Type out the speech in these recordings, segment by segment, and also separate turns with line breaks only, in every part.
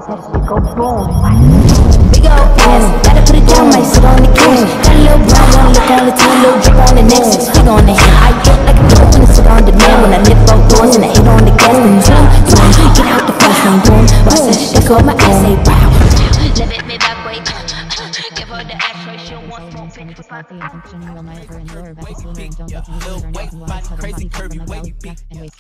Go boom. Big old ass, gotta put it down, might sit on the couch. Got a little brown, one look on the tongue, little drip on the neck, 6 feet on the head. I get like a girl when I sit on the man, when I lift both doors and I hit on the gas, then zoom, zoom, get out the first lane, boom, bust it, they call my ass, say wow. Let it me that way, give her the X-ray, she'll want more bitch for five. Crazy curvy wavy beat.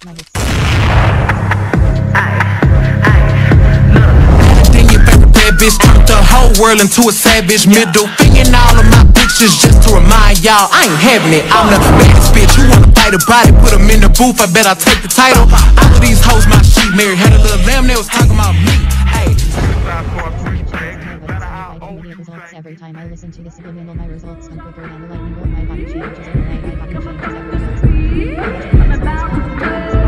Then your favorite bad bitch turned the whole world into a savage. Middle finger in all of my pictures just to remind y'all I ain't having it. I'm the baddest bitch. You wanna bite a body, put them in the booth. I bet I'll take the title. All of these hoes my sheep married. Had a little lamb, they was talking about me. Hey.
Every time I listen to the subliminal, my results come quicker than the lightning bolt. My body changes overnight. My body changes every results.